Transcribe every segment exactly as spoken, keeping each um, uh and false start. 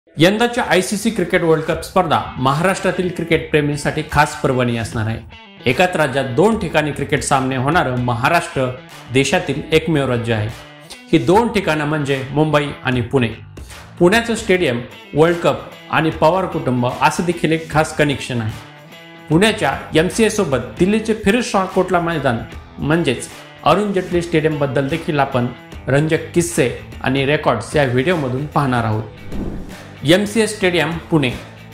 यंदाच्या ICC cricket world cup स्पर्धा महाराष्ट्रातील क्रिकेट प्रेमींसाठी खास पर्वणी असणार आहे। एकाच राज्यात दोन ठिकाणी क्रिकेट सामने होणारं महाराष्ट्र देशातील एकमेव राज्य आहे। ही दोन ठिकाणं म्हणजे मुंबई आणि पुणे। पुण्याचं स्टेडियम, वर्ल्ड कप आणि पवार कुटुंब असं देखील एक खास कनेक्शन आहे। पुण्याच्या एमसीए सोबत दिल्लीचे फिरोजशाह कोटला मैदान म्हणजेच अरुण जेटली स्टेडियम बद्दल देखील आपण रंजक किस्से आणि रेकॉर्ड्स या व्हिडिओमधून पाहणार आहोत। एमसीए स्टेडियम पुणे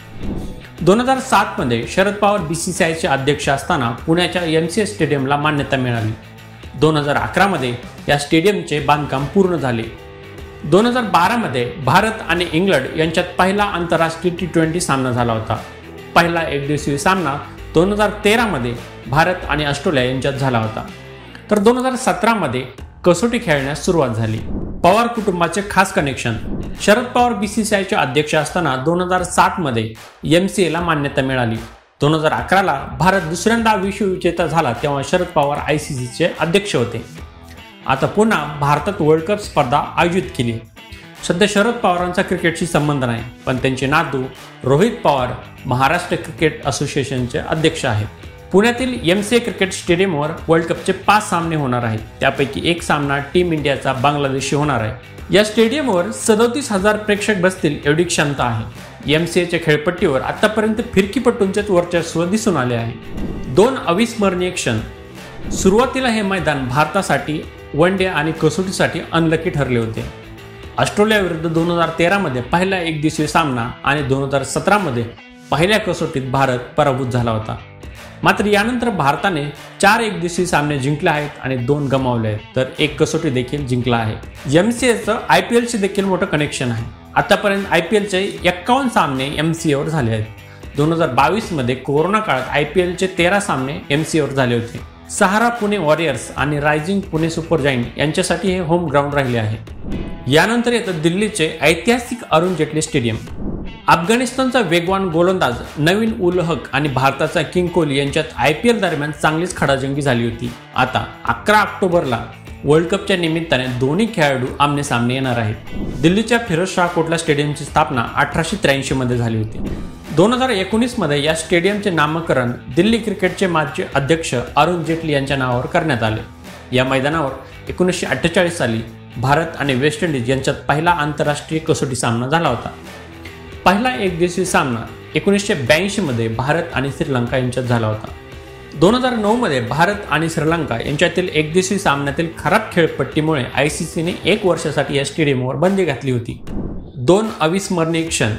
दोन हजार सात मध्ये शरद पवार बीसीसीआयचे अध्यक्ष असताना पुण्याच्या एमसीए स्टेडियमला मान्यता मिळाली। दोन हजार अकरा मध्ये या स्टेडियमचे बांधकाम पूर्ण झाले। दोन हजार बारा मध्ये भारत आणि इंग्लंड यांच्यात पहिला आंतरराष्ट्रीय टी ट्वेंटी सामना झाला होता। पहिला एकदिवसीय सामना दोन हजार तेरा मध्ये भारत आणि ऑस्ट्रेलिया यांच्यात झाला होता। तर दोन हजार सतरा मध्ये कसोटी खेळण्यास सुरुवात झाली। पवार कुटुंबाचे खास कनेक्शन। शरद पवार बीसीसीआयचे अध्यक्ष असताना दोन हजार सात मध्ये एमसीएला मान्यता मिळाली। दोन हजार अकरा ला भारत दुसऱ्यांदा विश्वविजेता झाला तेव्हा शरद पवार आयसीसीचे अध्यक्ष होते। आता पुन्हा भारतात वर्ल्ड कप स्पर्धा आयोजित केली। सध्या शरद पवारांचा क्रिकेटशी संबंध नाही, पण त्यांचे नातू रोहित पवार महाराष्ट्र क्रिकेट असोसिएशनचे अध्यक्ष आहेत। पुण्यातील एमसीए क्रिकेट स्टेडियमवर वर्ल्ड कपचे पाच सामने होणार आहेत। त्यापैकी एक सामना टीम इंडियाचा बांगलादेशशी होणार आहे। या स्टेडियमवर सदोतीस हजार प्रेक्षक बसतील एवढी क्षमता आहे। एमसीएच्या खेळपट्टीवर आतापर्यंत फिरकीपटूंचेच वर्चस्व दिसून आले आहे। दोन अविस्मरणीय क्षण। सुरुवातीला हे मैदान भारतासाठी वन डे आणि कसोटीसाठी अनलकी ठरले होते। ऑस्ट्रेलिया विरुद्ध दोन हजार तेरा मध्ये पहिला एकदिवसीय सामना आणि दोन हजार सतरा मध्ये पहिल्या कसोटीत भारत पराभूत झाला होता। मात्र यानंतर भारताने चार एकदिवसीय सामने जिंकले आहेत आणि दोन गमावले आहेत, तर एक कसोटी देखील जिंकला आहे। एमसीएचं आयपीएलशी देखील मोठं कनेक्शन आहे। आतापर्यंत आयपीएलचे एक्कावन्न सामने एमसीएवर झाले आहेत। दोन हजार बावीस मध्ये कोरोना काळात आयपीएलचे तेरा सामने एमसीएवर झाले होते। सहारा पुणे वॉरियर्स आणि रायझिंग पुणे सुपर जायंट यांच्यासाठी हे होम ग्राउंड राहिले आहे। यानंतर येतं दिल्लीचे ऐतिहासिक अरुण जेटली स्टेडियम। अफगाणिस्तानचा वेगवान गोलंदाज नवीन उल हक आणि भारताचा किंग कोहली यांच्यात आयपीएल दरम्यान चांगलीच खडाजंगी झाली होती। आता अकरा ऑक्टोबरला वर्ल्ड कपच्या निमित्ताने दोन्ही खेळाडू आमने सामने येणार आहेत। दिल्लीच्या फिरोजशाह कोटला स्टेडियमची स्थापना अठराशे त्र्याऐंशी मध्ये झाली होती। दोन हजार एकोणीस मध्ये या स्टेडियमचे नामकरण दिल्ली क्रिकेटचे माजी अध्यक्ष अरुण जेटली यांच्या नावावर करण्यात आले। या मैदानावर एकोणीसशे अठ्ठेचाळीस साली भारत आणि वेस्ट इंडिज यांच्यात पहिला आंतरराष्ट्रीय कसोटी सामना झाला होता। पहिला एकदिवसीय सामना एकोणीसशे ब्याऐंशी मध्ये भारत आणि श्रीलंका यांच्यात झाला होता। दोन हजार नऊ मध्ये भारत आणि श्रीलंका यांच्यातील एकदिवसीय सामन्यातील खराब खेळपट्टीमुळे आयसीसीने एक वर्षासाठी या स्टेडियमवर बंदी घातली होती। दोन अविस्मरणीय क्षण।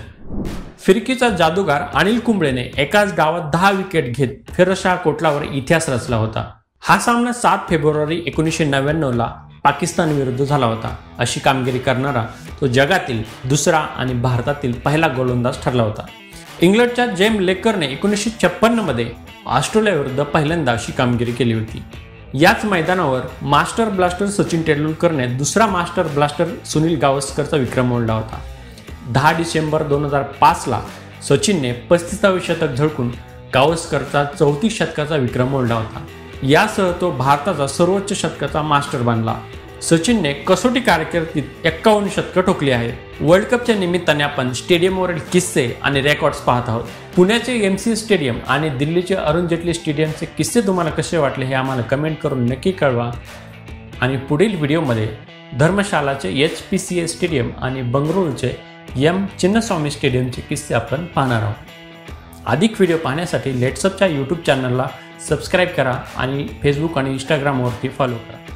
फिरकीचा जादूगार अनिल कुंबळेने एकाच डावात दहा विकेट घेत फिरोजशाह कोटलावर इतिहास रचला होता। हा सामना सात फेब्रुवारी एकोणीसशे नव्याण्णव ला पाकिस्तान विरुद्ध झाला होता। अशी कामगिरी करणारा तो जगातील दुसरा आणि भारतातील पहिला गोलंदाज ठरला होता। इंग्लंडच्या जेम लेकरने एकोणीसशे छप्पन्न मध्ये ऑस्ट्रेलिया विरुद्ध पहिल्यांदा अशी कामगिरी केली होती। याच मैदानावर मास्टर ब्लास्टर सचिन तेंडुलकरने दुसरा मास्टर ब्लास्टर सुनील गावस्करचा विक्रम मोडला होता। दहा डिसेंबर दोन हजार पाच ला सचिनने पस्तीसावे शतक झळकून गावस्करचा चौतीस शतकाचा विक्रम मोडला होता। यासह तो भारताचा सर्वोच्च शतकाचा मास्टर बनला। सचिनने कसोटी कारकिर्दीत एक्कावन्न शतकं ठोकली आहेत। वर्ल्ड कपच्या निमित्ताने आपण स्टेडियमवरील किस्से आणि रेकॉर्ड्स पाहत आहोत। पुण्याचे एमसीए स्टेडियम आणि दिल्लीचे अरुण जेटली स्टेडियमचे किस्से तुम्हाला कसे वाटले हे आम्हाला कमेंट करून नक्की कळवा। आणि पुढील व्हिडिओमध्ये धर्मशालाचे H P C A stadium आणि बंगळुरूचे एम चिन्नस्वामी स्टेडियमचे किस्से आपण पाहणार आहोत। अधिक व्हिडिओ पाहण्यासाठी लेट्सअपच्या यूट्यूब चॅनलला सबस्क्राईब करा आणि फेसबुक आणि इंस्टाग्रामवरती फॉलो करा।